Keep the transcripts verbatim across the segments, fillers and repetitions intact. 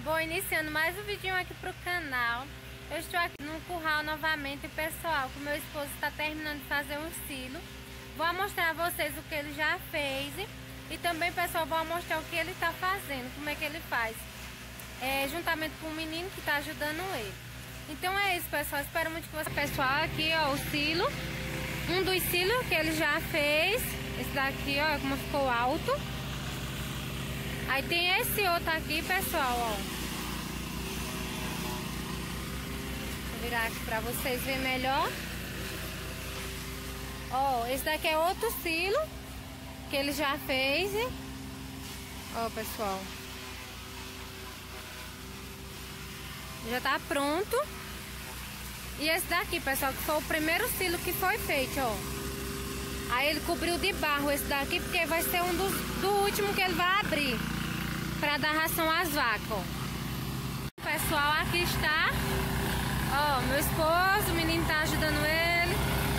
Bom, iniciando mais um vídeo aqui pro canal. Eu estou aqui no curral novamente, pessoal, que o meu esposo está terminando de fazer um silo. Vou mostrar a vocês o que ele já fez. E também, pessoal, vou mostrar o que ele está fazendo, como é que ele faz. É, juntamente com o menino que está ajudando ele. Então é isso, pessoal. Espero muito que você... Pessoal, aqui, ó, o silo. Um dos silos que ele já fez. Esse daqui, ó, como ficou alto. Aí tem esse outro aqui, pessoal, ó. Vou virar aqui pra vocês verem melhor. Ó, esse daqui é outro silo que ele já fez. Ó, pessoal. Já tá pronto. E esse daqui, pessoal, que foi o primeiro silo que foi feito, ó. Aí ele cobriu de barro esse daqui, porque vai ser um dos, do último que ele vai abrir para dar ração às vacas, ó. Pessoal, aqui está, ó, meu esposo, o menino tá ajudando ele.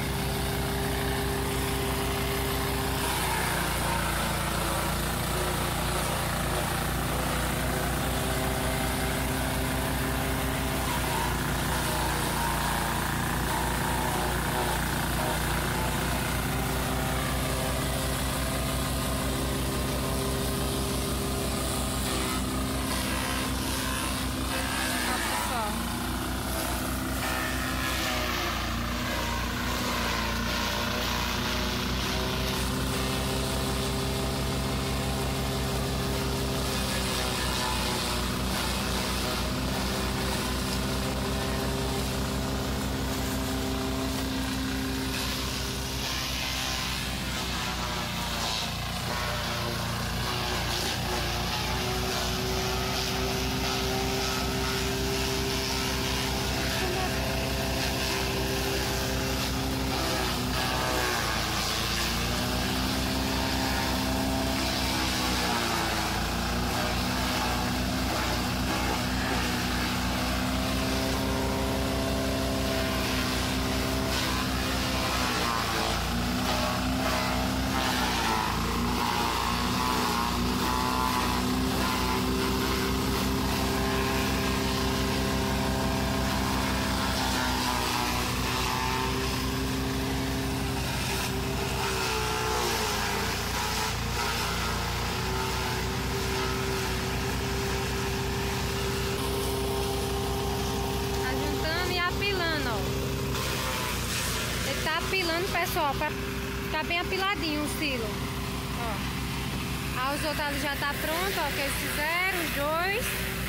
Tá apilando, pessoal, pra ficar bem apiladinho o silo. Ó. Ah, os outros ali já tá pronto, ó, que eles fizeram, os dois.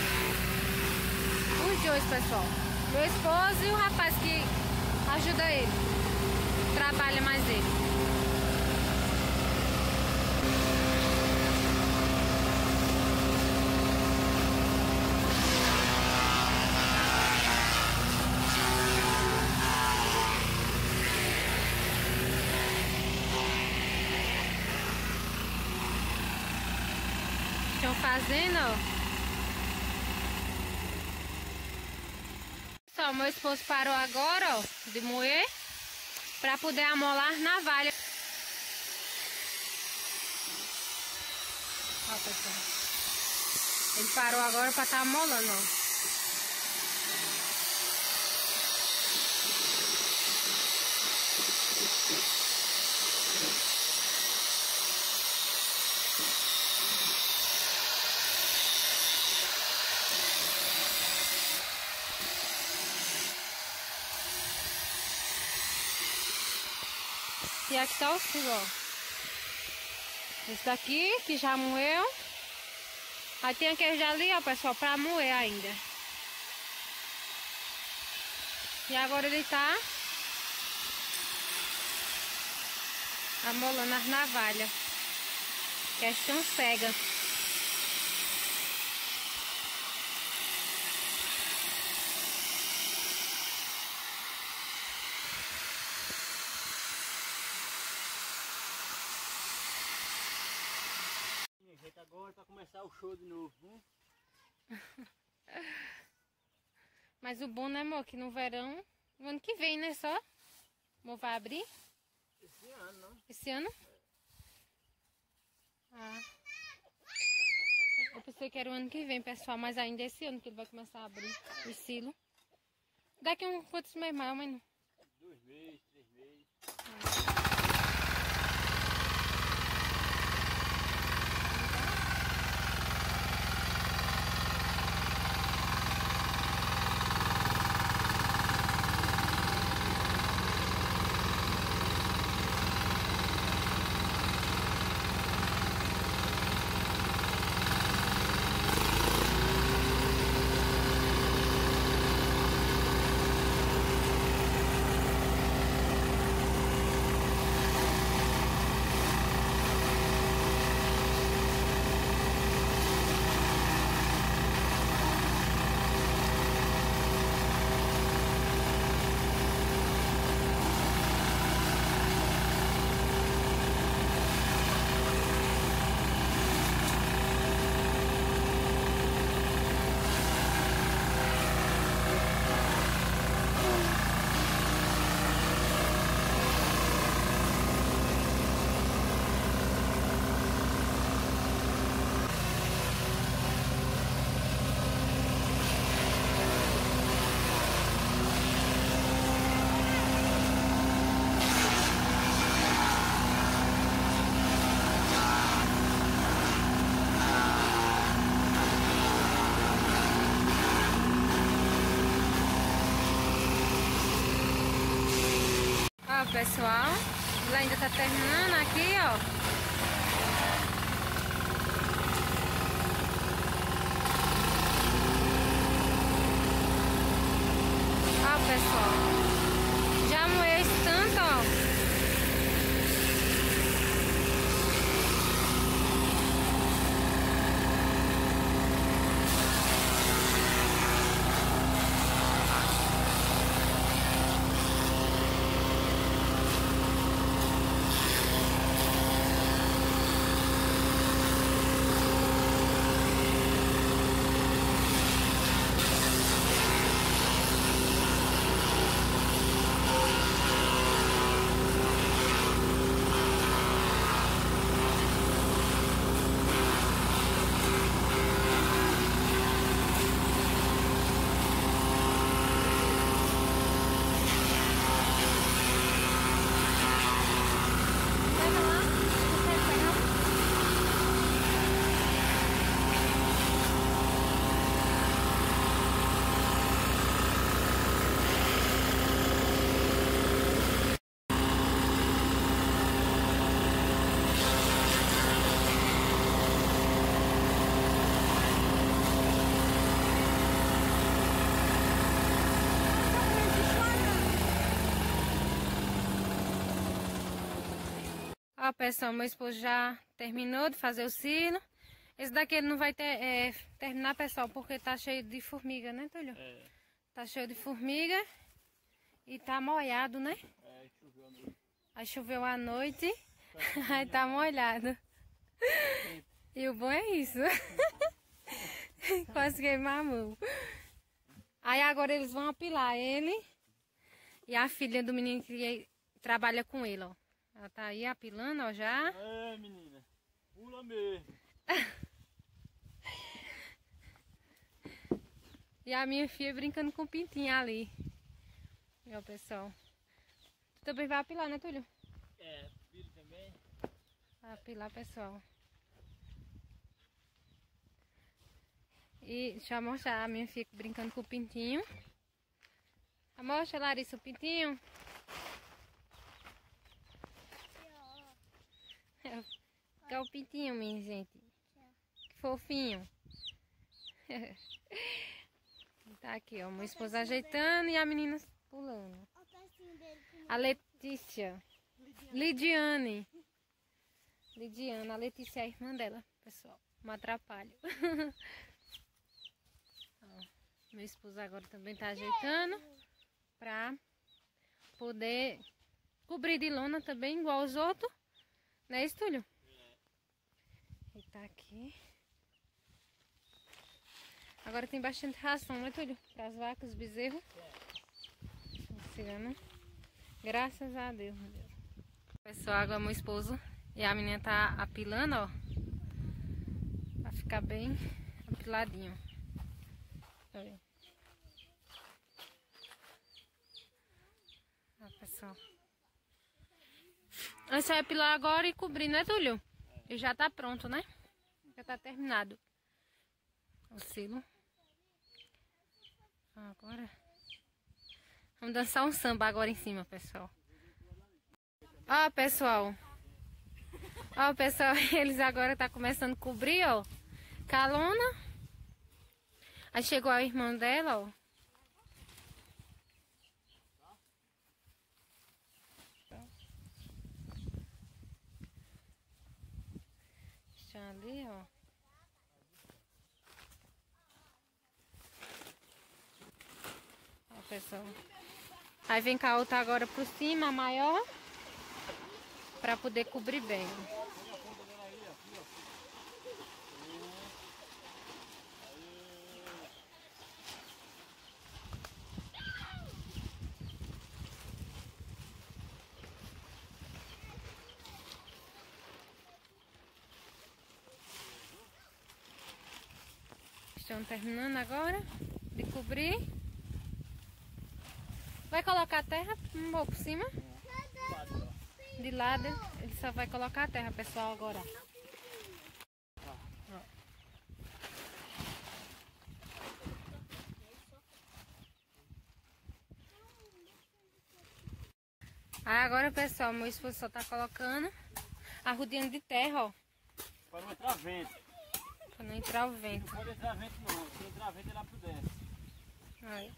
Os dois, pessoal. Meu esposo e o rapaz que ajuda ele. Trabalha mais ele. Estão fazendo, ó. Só, meu esposo parou agora, ó, de moer, para poder amolar na valha. Ó, pessoal. Ele parou agora para estar amolando, ó. E aqui tá o silo, ó. Esse daqui que já moeu. Aí tem aquele ali, ó, pessoal, pra moer ainda. E agora ele tá amolando as navalhas, que estão cegas. Jeito agora para começar o show de novo, hein? Mas o bom, né, amor, que no verão, no ano que vem, né, só? Amor, vai abrir? Esse ano, não? Esse ano? Ah. pensei que era o ano que vem, pessoal, mas ainda é esse ano que ele vai começar a abrir o silo. Daqui a um quantos meses mais ou menos? Dois meses, três meses. Ó, pessoal, ela ainda tá terminando aqui, ó. Ó, pessoal, já moeu esse tanto, ó. Ó, pessoal, meu esposo já terminou de fazer o silo. Esse daqui ele não vai ter, é, terminar, pessoal, porque tá cheio de formiga, né, Túlio? É. Tá cheio de formiga e tá molhado, né? É, choveu à noite. Aí choveu à noite, aí tá molhado. E o bom é isso. Quase queimar a mão. Aí agora eles vão apilar ele e a filha do menino que trabalha com ele, ó. Ela tá aí apilando, ó, já. É, menina. Pula mesmo. E a minha filha brincando com o pintinho ali. E ó, pessoal. Tu também vai apilar, né, Túlio? É, filho também. Vai apilar, pessoal. E deixa eu mostrar a minha filha brincando com o pintinho. Mostra, Larissa, o pintinho. Que é o pintinho, minha gente. Que fofinho. Tá aqui, ó. Meu esposo ajeitando e a menina pulando. A Letícia. Lidiane. Lidiane. A Letícia é a irmã dela, pessoal. Um atrapalho. Ó, meu esposo agora também tá ajeitando pra poder cobrir de lona também, igual os outros. Não é isso, Túlio? É. E tá aqui. Agora tem bastante ração, né, Túlio? Para as vacas, os bezerros. É. Graças a Deus, meu Deus. Pessoal, agora meu esposo e a menina tá apilando, ó. Pra ficar bem piladinho. Aí. Ó, pessoal. Esse vai pilar agora e cobrir, né, Túlio? E já tá pronto, né? Já tá terminado. O silo. Agora. Vamos dançar um samba agora em cima, pessoal. Ó, pessoal. Ó, pessoal, eles agora tá começando a cobrir, ó. Com a lona. Aí chegou a irmã dela, ó. Deixa ali, ó. Ó, pessoal. Aí vem com a outra agora por cima, a maior. Pra poder cobrir bem. Estão terminando agora de cobrir. Vai colocar a terra um pouco por cima? De lado, ele só vai colocar a terra, pessoal, agora. Aí agora, pessoal, meu esposo só tá colocando a rodinha de terra, ó. Para não entrar vento. Pra não entrar o vento. Não pode entrar vento não, se entrar vento é lá por dentro. Aí.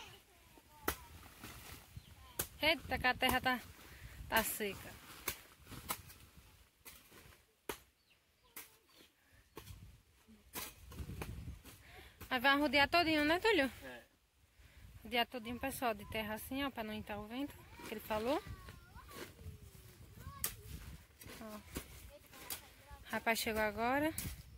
Eita, que a terra tá, tá seca. Aí vai rodear todinho, né, Túlio? É. Rodear todinho, pessoal, de terra assim, ó, pra não entrar o vento, que ele falou. Ó. O rapaz chegou agora.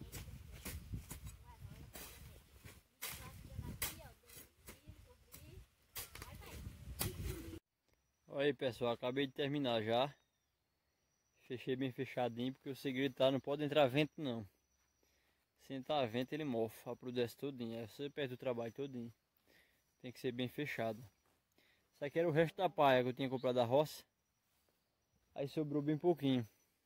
Olha aí, pessoal, acabei de terminar já. Fechei bem fechadinho, porque o segredo tá, não pode entrar vento não. Se entrar vento ele mofa, aprodece todinho. Aí você perde o trabalho todinho. Tem que ser bem fechado. Isso aqui era o resto da palha que eu tinha comprado da roça. Aí sobrou bem pouquinho.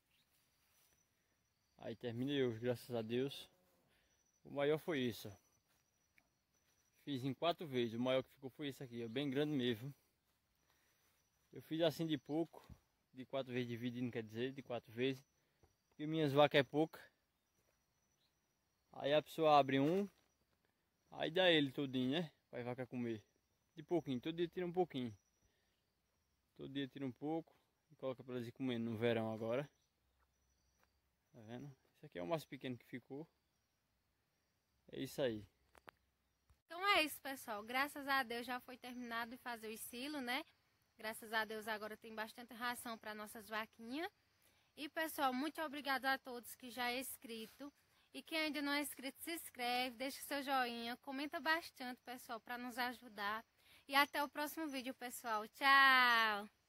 Aí terminei hoje, graças a Deus. O maior foi isso. Fiz em quatro vezes. O maior que ficou foi esse aqui, ó, bem grande mesmo. Eu fiz assim de pouco, de quatro vezes dividindo, quer dizer, de quatro vezes. Porque minhas vacas é pouca. Aí a pessoa abre um, aí dá ele todinho, né? Para a vaca comer. De pouquinho, todo dia tira um pouquinho. Todo dia tira um pouco e coloca para elas ir comendo no verão agora. Tá vendo? Esse aqui é o mais pequeno que ficou. É isso aí. Então é isso, pessoal. Graças a Deus já foi terminado de fazer o silo, né? Graças a Deus agora tem bastante ração para nossas vaquinhas. E, pessoal, muito obrigado a todos que já é inscrito. E quem ainda não é inscrito, se inscreve, deixa seu joinha, comenta bastante, pessoal, para nos ajudar. E até o próximo vídeo, pessoal. Tchau!